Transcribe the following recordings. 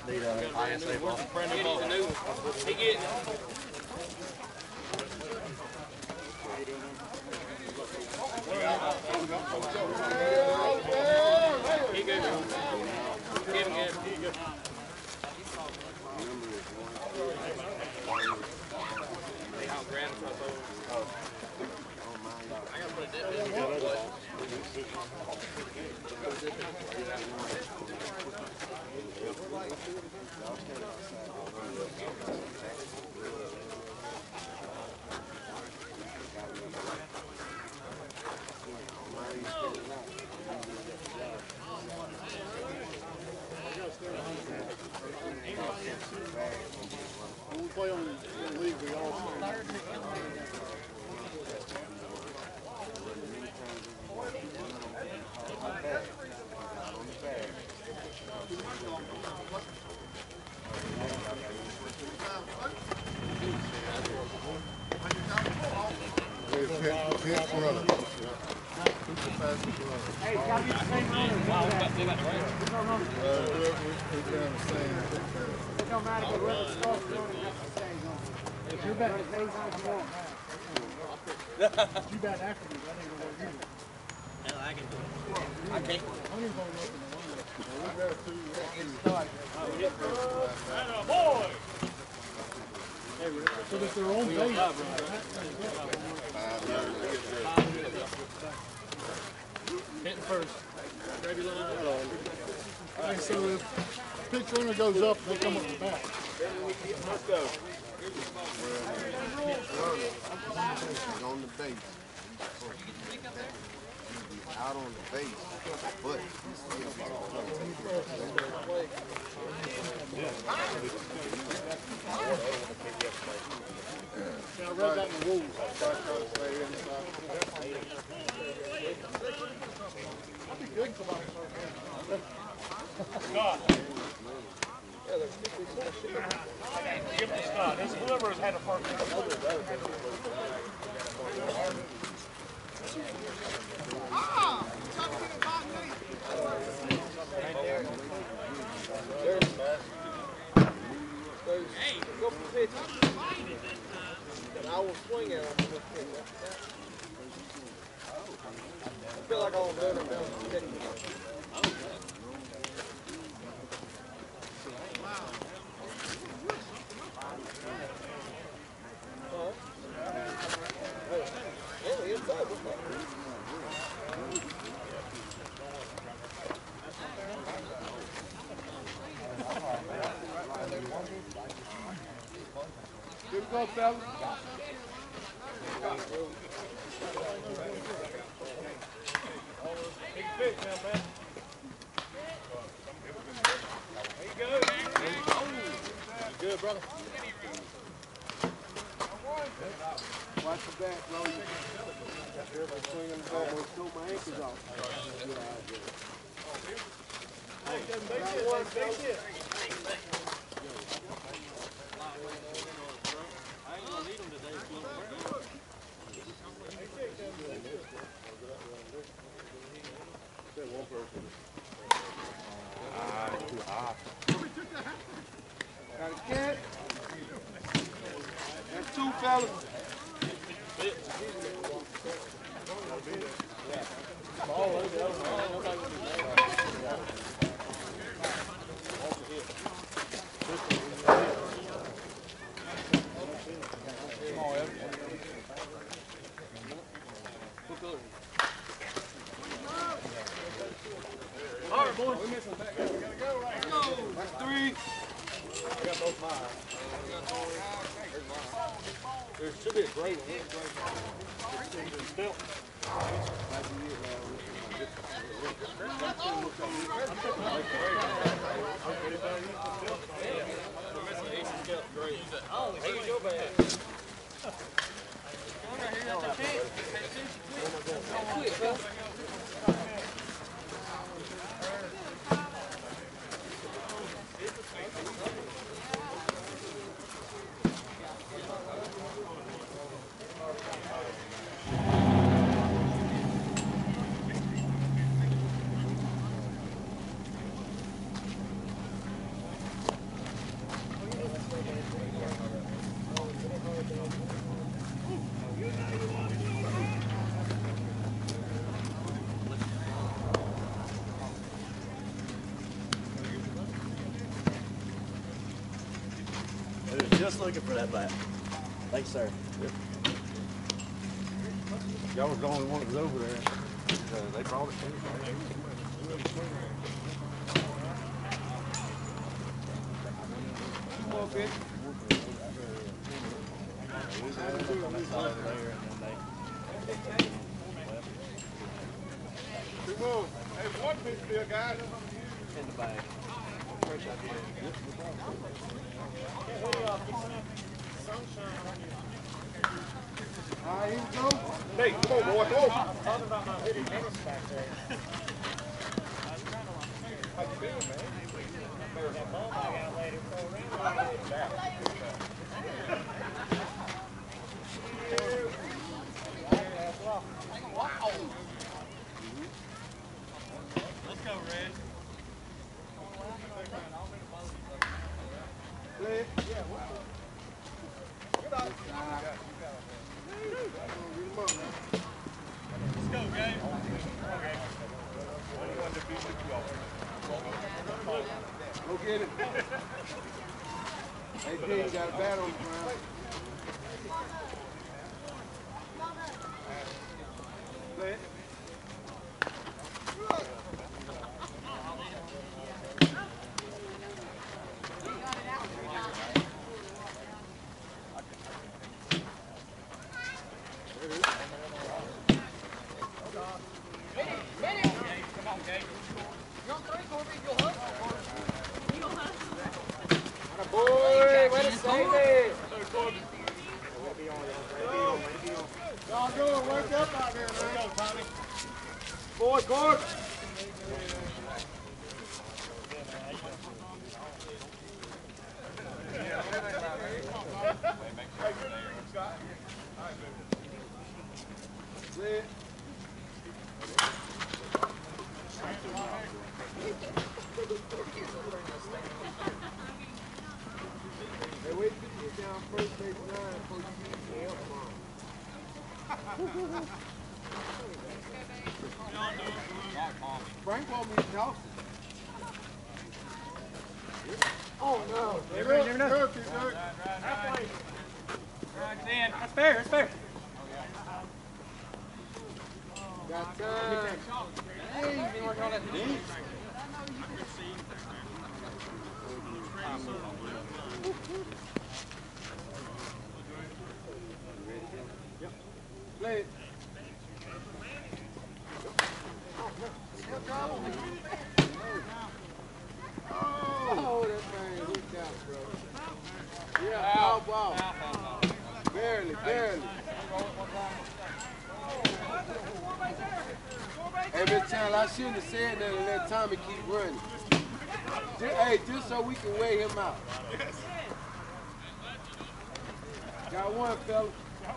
Need a ISA ball. He getting He good. Give him good. I gotta put a dip in. When we play on the league, we all Hey, it's gotta be the same runner. It don't matter, but whoever starts running has to stay on. If you're betting the days on, come on. too bad after me. I didn't know what you did. Hell, I can do it. I can't. I don't even know what so that their own base. Hitting first. Grab your line. All right, so if pitch runner goes up, they come up the back. Let's go. On the base. Out on the base, but he's Yeah, I read that in the rules. That'd be good for Scott. Give it to Scott. This whoever has had a partner. Hey, go for the pitch. I will swing at him. I feel like I'm doing it now. Good call, fellas. Big pitch now, man. There you go. You good, brother? Watch the back, bro. Everybody swinging the ball, almost threw my ankles off. Base hit. I ain't gonna need him today. Got a cat. That's two fellas. All right, boys. We're missing back. We gotta go right here. That's three. I got both mine. There should be a gray one. Still. Oh, here's your bag. Quit, bro. just looking for that bat. Thanks, sir. Y'all was the only one that was over there. They brought it to me. Come on, bitch. Come on. Hey, one pitch still, guys. In the bag. All right, here we go. Hey, come on, boy, go. Talking about my hoodie tennis back there. How you feeling, man? That ball I got later throw around. Let's go, Red. Play it. Yeah, get out. Let's go, game. Go get it. Hey, D, you got a bat on the ground. Play it. Y'all doing? Wake up out there, man. Go, Tommy. Boy, Gord. Clear. Hey, wait till you get down first base line before you get the help bomb. Frank want me to toss it. Oh no. Never know. That's fair, that's fair. Got time. Hey, you want all that deep? Play it. Oh, that thing hooked out, bro. Yeah, foul ball. Barely, barely. Hey, Miss Chandler, I shouldn't have said that and let Tommy keep running. Hey, just so we can weigh him out. Got one, fella.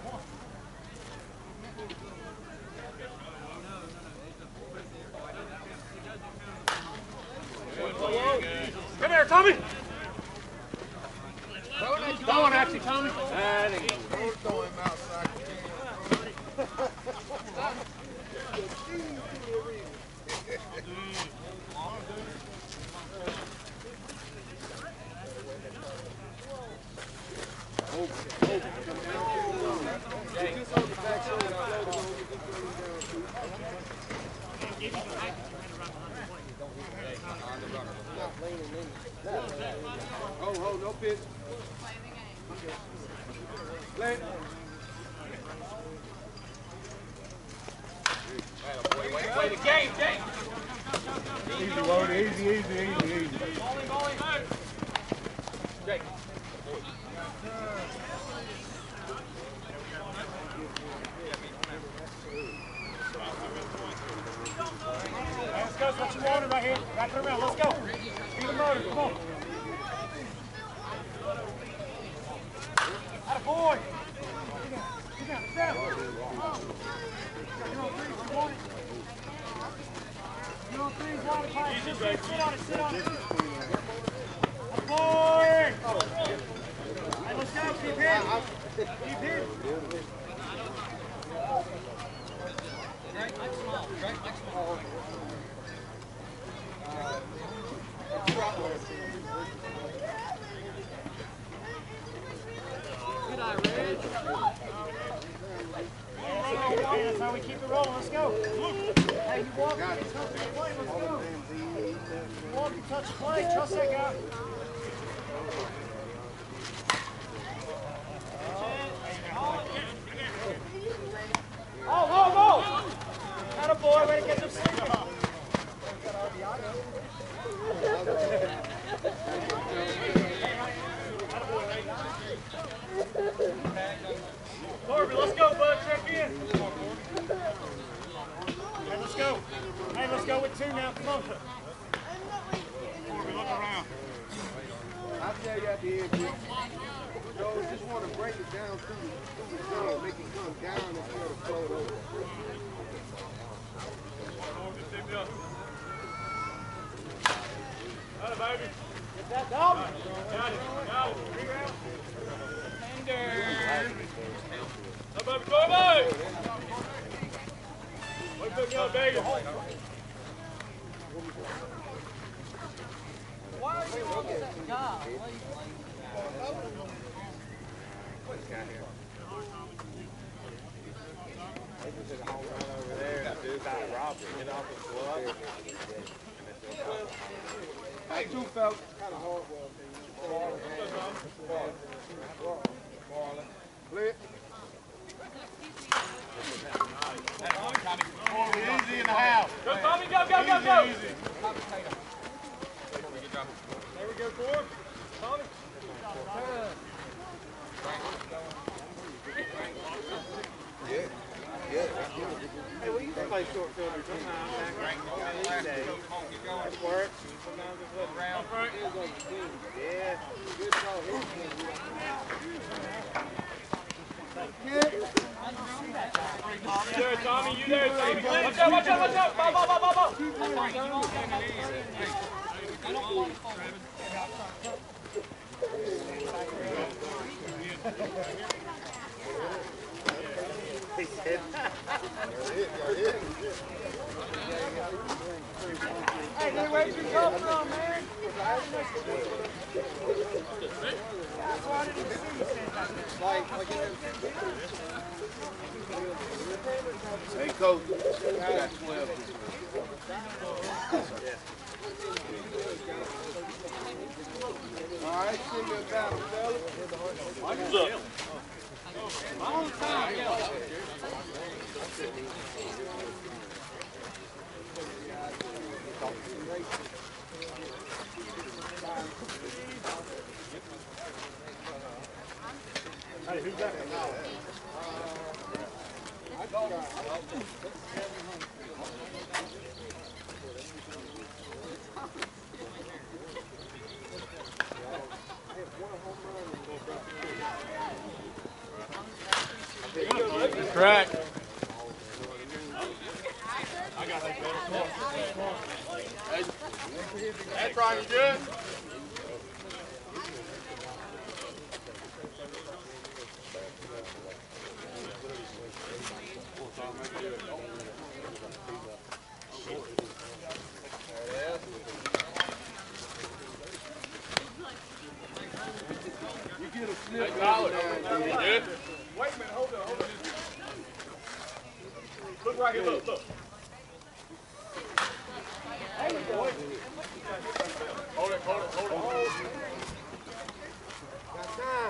Come here, Tommy. Throwing at you, Tommy. Don't throw him outside. Oh, no pitch. Play it. Play the game, Jake. Easy, Wody. Easy. Bowling. Jake. Let's go. That's what you wanted right here. Wrap it around. Let's go. Speed the motor. Come on. Atta boy. Get down. You're on three. Water pipe. Sit on it. Atta boy. Hey, let's go. Keep hitting. Tommy, keep it rolling. Let's go. Hey, you walk, you touch the play. Let's go. You walk, you touch the play. Trust that guy. Oh! Atta boy, way to get them sleeping. Corbin, let's go, bud. Check in. Hey, let's go. Hey, let's go with 2 now. Come on. Corbin, look around. I'll tell you at the end, so just want to break it down through the zone, make it come down instead of float over. Got it, baby. Get that dog. Got it. Bring her out. Up, baby, go, baby. Wait for the baby. Why are you on that guy? Why are you Hey, two fellas. Kind of hard Marlon. Flip. Easy in the house. Go, Tommy, go. There we go, Ford. Tommy. Hey, well, you can play short field sometimes. It works. Sometimes it's little round. Yeah. Good call. You there, Tommy. You there, Tommy. Watch out. Ball. Hey, where'd you come from, man? That's why I didn't see you. Hey, coach. I got 12. All right, send me a battle, fellas. What's up? Long time, yeah. Hey, who's that? Correct. That's right, you good? You get a slip. Good. Wait a minute, hold on. Look right here, look. Hold it. Got time.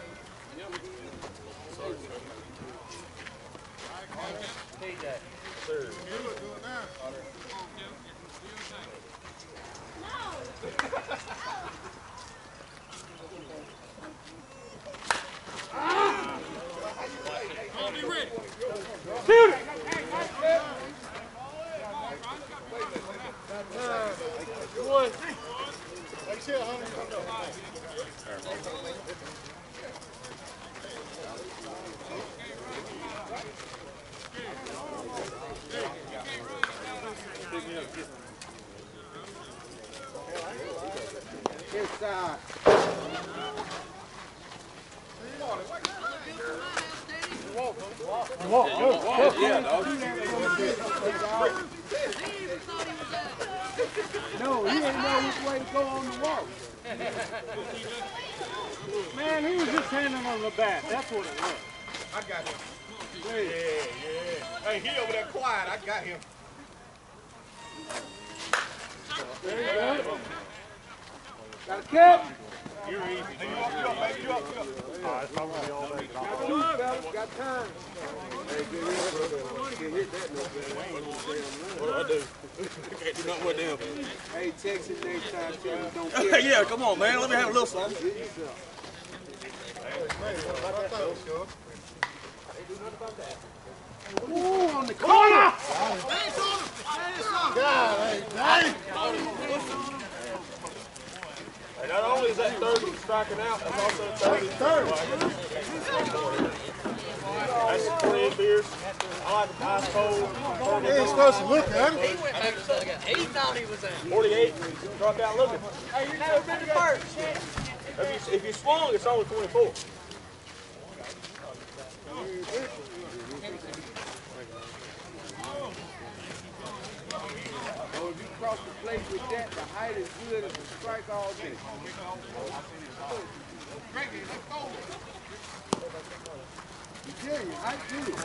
Inside. Walk, go. Yeah, dog. No, he didn't know which way to go on the walk. Man, he was just handing on the bat. That's what it was. I got it. yeah. Hey, he over there quiet. I got him. There you go. Got a kick. You're easy. Hey, you up, baby. You up. It's probably all day. Got two, fellas. Got time. Hey, get hit that no better. What do I do? Can't do nothing with them. Hey, text it next time. Tell me don't care. Yeah, come on, man. Let me have a little something. Get yourself. Ooh, on the corner! Hey, not only is that third one striking out, that's also third. That's 20 beers. I like the ice cold. He ain't supposed to look at him. He went back to the guy. He thought he was in. 48. Drop out looking. Hey, you never been to first. If you swung, it's only 24. Oh, if you cross the plate with that, the height is good as a strike all day. You tell you, height good.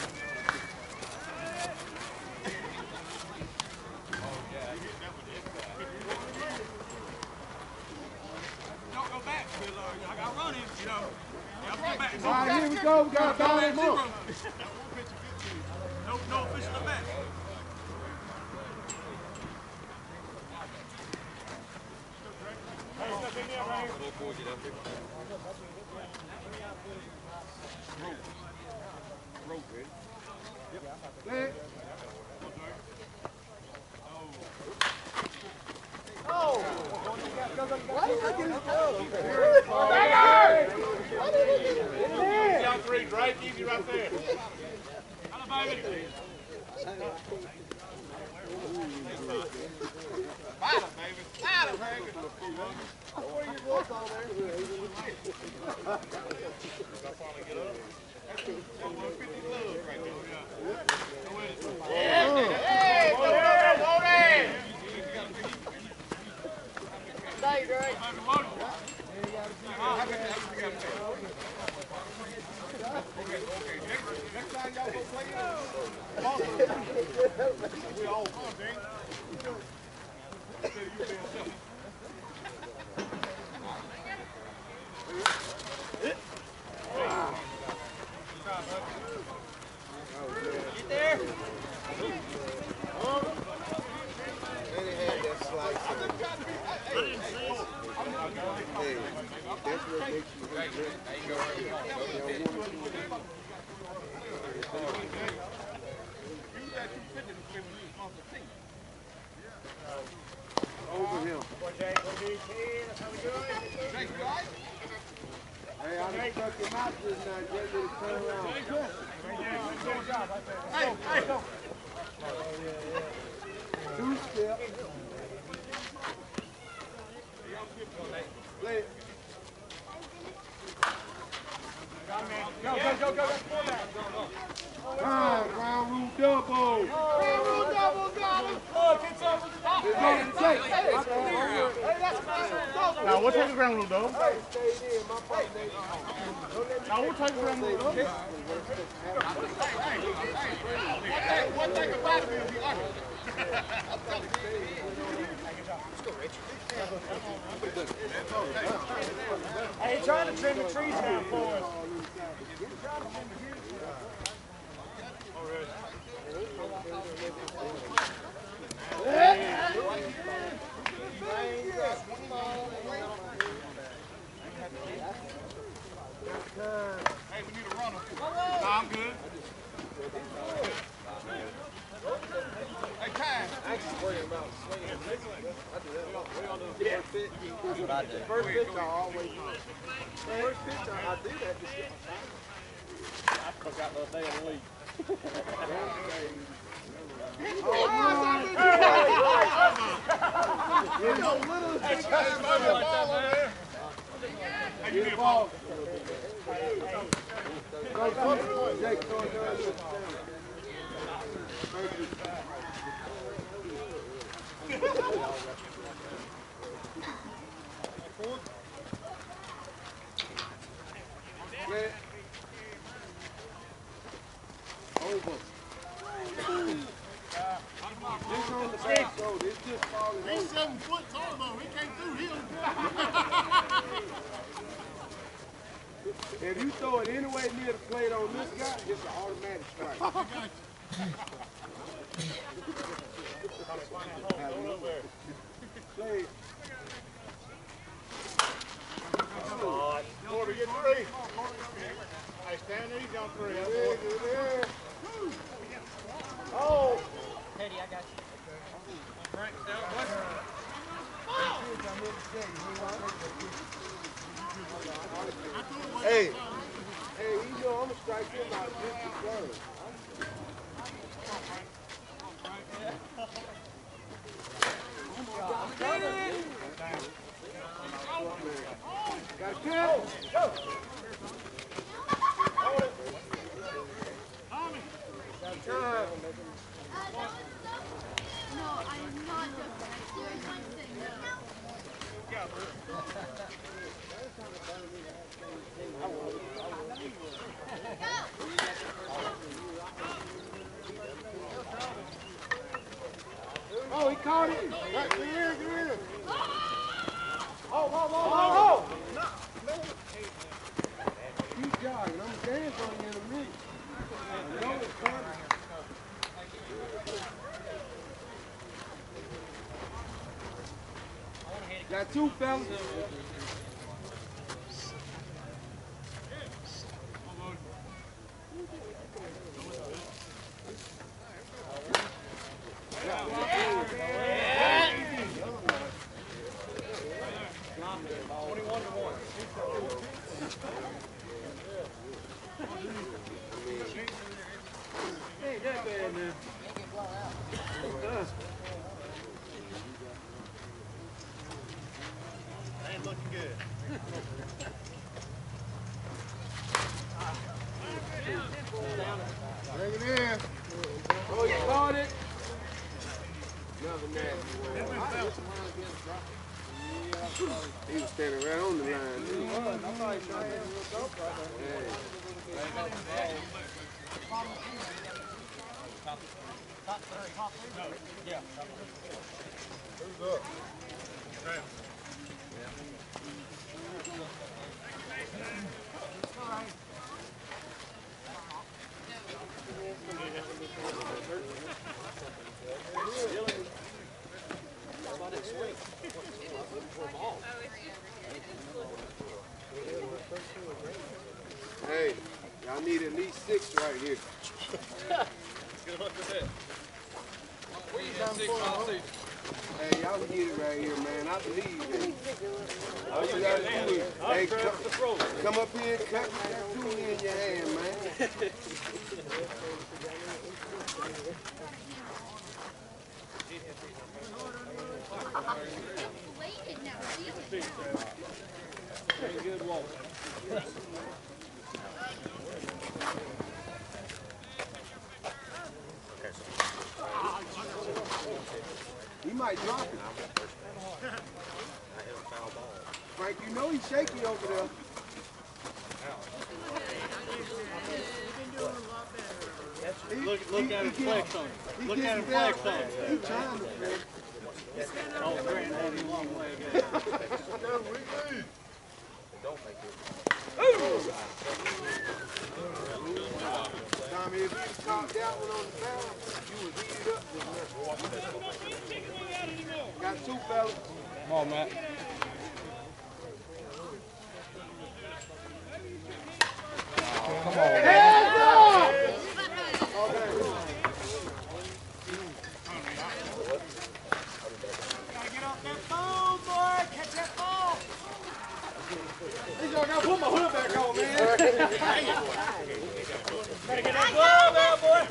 Don't go back. I got running, you know. All right, here we go. We got to ball him up. No official back. Play. Down three, right? Easy right there. Hello, baby. Fight him, baby. Fight him, baby. Stay, Drake. Next time y'all go play We all come, Dink. Get there. And it had that slice on it. Hey, that's what makes you over him. Hey, I done stuck him out just now. Just to turn around. Two step. Play it. Go. Time, ground rule double. Ground rule double, double. It's on the tape. Now, we'll take the ground rule, though. Stay in, my partner. Now, we'll take the ground rule, though. One thing about it is he Hey, trying to trim the trees down for us. Hey, we need a runner. Nah, I'm good. Hey, time. First pitch, I always do. First pitch, I do that. I forgot the day of the league. Hey, you need a ball. If you throw it anywhere near the plate on this guy, it's an automatic strike. Play. Corby, get 3. Hey, stand easy on 3. That's Good, what. good. Oh! Teddy, I got you. Hey, hey, you know I'm gonna strike him out 53rd. Got a kill. Got time. No, I'm not joking. I seriously say no. Oh, he caught it. Right, get in. Oh. Keep jogging. I'm going to dance on you in a minute. I know it's coming. Got 2, fellas. Bring it in. Oh, you caught it. Another nasty one. He was standing right on the line. Hey, y'all need at least 6 right here. Good luck with that. We had 6 all season. Hey, y'all can get it right here, man. I believe it. All you gotta do is, hey, come up here and cut that tool in your hand, man. Waited now. Very good walk. He might drop it. Frank, you know he's shaky over there. Look at him flex on it. Look at him flex on it. He's trying to flex. Oh, Grant had him long way Tommy, if you caught that one on the foul, you would heat it up. Got 2, fellas. Come on, Matt. Hands up! I gotta put my hood back on, man. Gotta get that glove out, boy.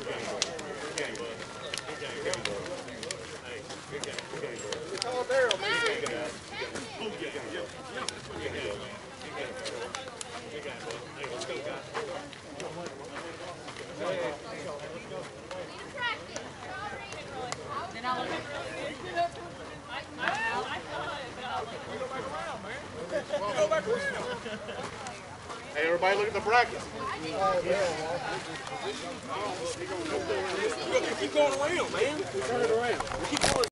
Oh, Daryl, man. Hey, everybody look at the bracket. Keep going around, man. Turn it around. Keep going.